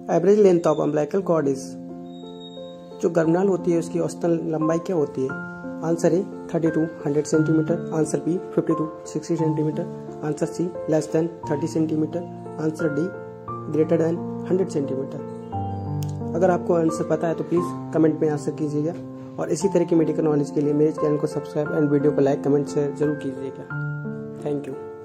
Average length of umbilical cord is, जो गर्भनाल होती है उसकी औसतन लंबाई क्या होती है? Answer A 30 to 100 centimetre, answer B 50 to 60 centimetre, answer C less than 30 centimetre, answer D greater than 100 centimetre. अगर आपको आंसर पता है तो प्लीज़ कमेंट में आंसर कीजिएगा और इसी तरह की मेडिकल नॉलेज के लिए मेरे चैनल को सब्सक्राइब एंड वीडियो को लाइक कमेंट शेयर जरूर कीजिएगा। Thank you.